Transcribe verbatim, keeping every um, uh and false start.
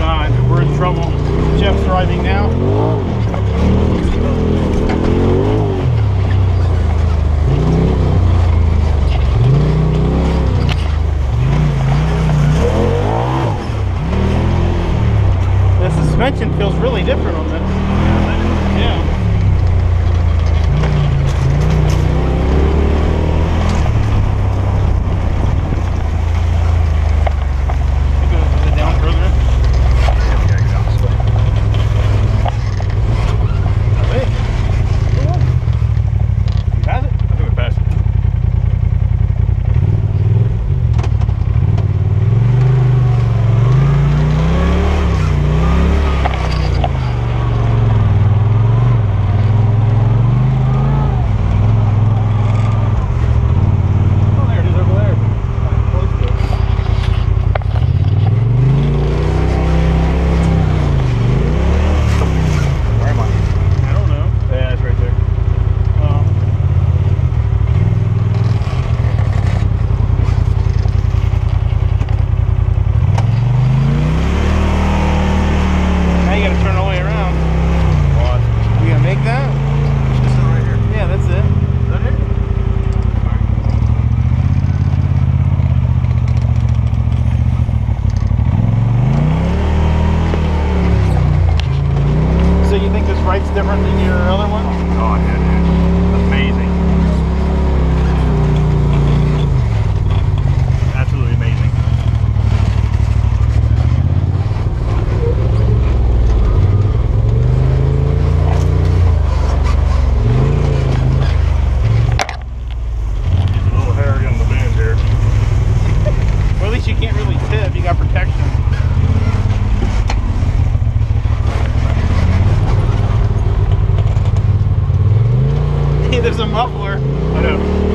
God, we're in trouble. Jeff's driving now. The suspension feels really different on this. Yeah. Different than your other one? Oh god, yeah, dude. Amazing. Absolutely amazing. It's a little hairy on the bend here. Well, at least you can't really tip. You got protection. There's a muffler. I know.